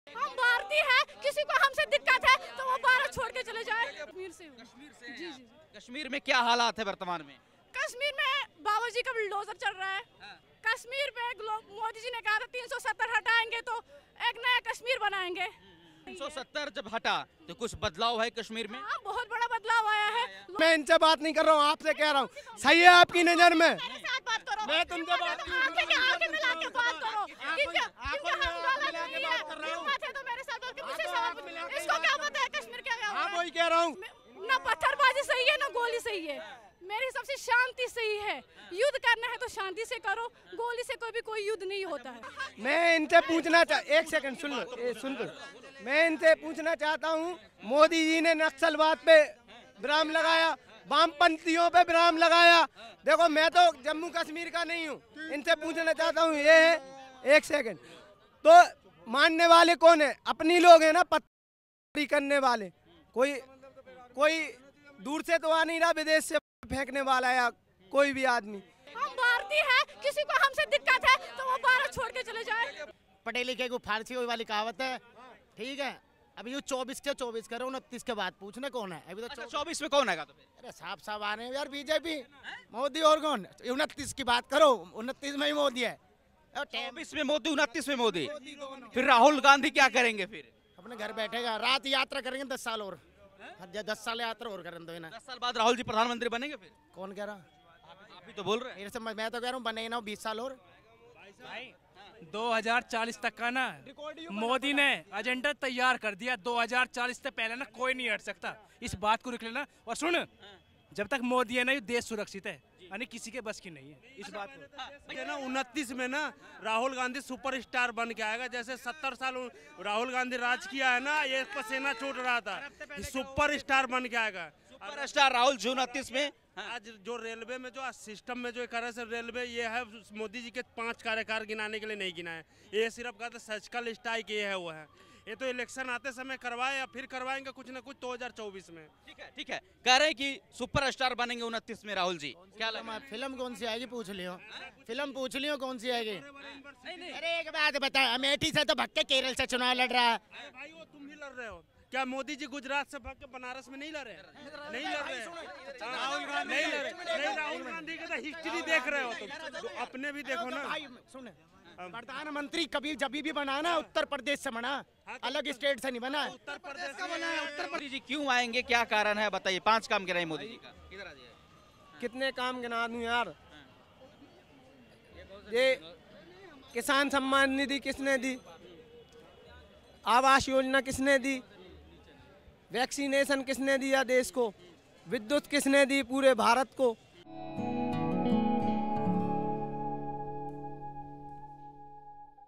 हम भारतीय हैं, किसी को हमसे दिक्कत है तो वो भारत छोड़ के चले जाए। कश्मीर से कश्मीर जी जी। कश्मीर में क्या हालात है वर्तमान में? कश्मीर में बाबा जी का बुलडोजर चल रहा है। कश्मीर पे मोदी जी ने कहा था 370 हटाएंगे तो एक नया कश्मीर बनाएंगे। 370 जब हटा तो कुछ बदलाव है कश्मीर में? हाँ, बहुत बड़ा बदलाव आया है। मैं इनसे बात नहीं कर रहा हूँ, आपसे कह रहा हूँ। सही है आपकी नजर में? मेरे साथ बात करो। मैं तुमसे बात नहीं कर रहा हूँ। आंखें मिला के बात करो। क्योंकि हम गलत नहीं है। हिम्मत है तो मेरे साथ बात करो। मुझसे सवाल पूछो। इसको क्या पता है कश्मीर क्या है? हाँ वही कह रहा हूँ। ना पत्थरबाजी सही है ना गोली सही है। मेरे हिसाब से शांति सही है। युद्ध करना है तो शांति से करो, गोली से कोई युद्ध नहीं होता है। मैं इनसे पूछना एक सेकंड सुन लो, सुन लो। मैं इनसे पूछना चाहता हूँ, मोदी जी ने नक्सलवाद पे विराम लगाया, वामपंथियों पे विराम लगाया। देखो मैं तो जम्मू कश्मीर का नहीं हूँ, इनसे पूछना चाहता हूँ ये है, एक सेकंड, तो मानने वाले कौन है? अपनी लोग हैं ना, पत्थर करने वाले। कोई दूर से तो आ नहीं रहा, विदेश से फेंकने वाला या कोई भी आदमी। हम भारतीय हैं, किसी को हमसे दिक्कत है तो वो भारत छोड़ के चले जाए। पढ़े लिखे को फारसी वाली कहावत है, ठीक है। अभी ये 24 के 24 करो, 29 के बाद पूछना कौन है। अभी तो 24 में कौन है? अरे साफ आ रहे हैं यार, बीजेपी मोदी और कौन। 29 की बात करो, 29 में ही मोदी है। 24 में मोदी, 29 में मोदी। फिर राहुल गांधी क्या करेंगे? फिर अपने घर बैठेगा, रात यात्रा करेंगे 10 साल और, 10 साल यात्रा और करें तो ना। 10 साल बाद राहुल जी प्रधानमंत्री बनेंगे? फिर कौन कह रहा? आप भी तो बोल रहे हैं। मैं तो कह रहा हूँ बने ना 20 साल और। भाई 2040 तक का ना मोदी ने एजेंडा तैयार कर दिया। 2040 से पहले ना कोई नहीं हट सकता, इस बात को लिख लेना। और सुन, जब तक मोदी है ना ये देश सुरक्षित है, यानी किसी के बस की नहीं है इस बात को। ना 29 में ना राहुल गांधी सुपरस्टार बन के आएगा। जैसे 70 साल राहुल गांधी राज किया है ना, ये पसीना छूट रहा था, सुपरस्टार बन के आएगा। सुपरस्टार राहुल जी 29 में। आज जो रेलवे में जो सिस्टम में जो कर रहे रेलवे, ये है मोदी जी के 5 कार्यकाल गिनाने के लिए नहीं गिना है। ये सिर्फ कहते सर्जिकल स्ट्राइक ये है वो है। ये तो इलेक्शन आते समय करवाए या फिर करवाएंगे कुछ ना कुछ 2024 में। ठीक है। कह रहे हैं कि सुपरस्टार बनेंगे 29 में राहुल जी। क्या लगा? फिल्म कौन सी आएगी पूछ लियो, फिल्म पूछ लियो कौन सी आएगी। अरे एक बात बता, अमेठी से तो भग के केरल से चुनाव लड़ रहा है। भाई वो तुम ही लड़ रहे हो क्या? मोदी जी गुजरात से भाग के बनारस में नहीं लड़े? नहीं लड़ रहे। राहुल गांधी का हिस्ट्री देख रहे हो तुम, अपने भी देखो ना। सुन, प्रधानमंत्री कभी जब भी बना ना उत्तर प्रदेश से बना, अलग स्टेट से नहीं बना। उत्तर प्रदेश का बना है। उत्तर मोदी जी क्यों आएंगे, क्या कारण है बताइए? 5 काम गिनाए मोदी जी का। इधर आ जाइए। कितने काम गिना दूं यार? ये किसान सम्मान निधि किसने दी? आवास योजना किसने दी? वैक्सीनेशन किसने दिया देश को? विद्युत किसने दी पूरे भारत को?